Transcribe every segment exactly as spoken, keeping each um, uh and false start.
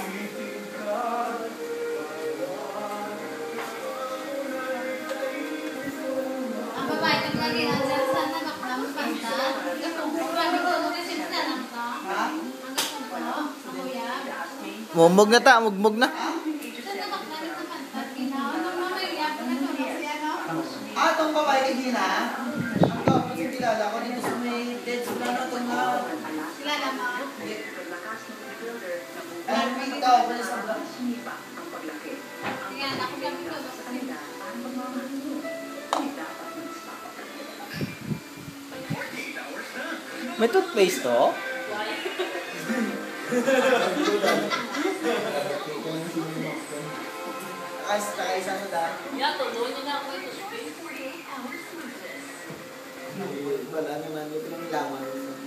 Ang babae kang lagi nandiyan sa nanak na magpanta. Grabe ko, mag-isip na lang ka. Hanggang kung po, kuya. Mumog na ta, mugmog na. Ah, itong babae kanina? Ang tapos yung kilala ko dito sa may dead sila na itong na... Kilala mo? Ay, may ikaw pa na sa vlog. Sige, ako kami ko. May toothpaste to? Takas, takas ano da? Yato, doon nyo na ako ito. Wala naman, ito lang laman.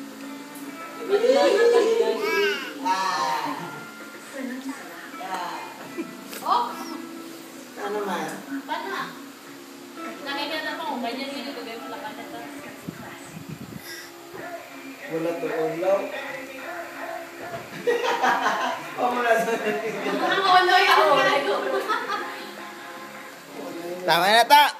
Oh! Ano man? Paano na? Nakikita pa kung ganyan yun ito. Gaya pala ka nito. Wala to, ulaw. O mula sa Ang ulo yung gago. Tama na ta!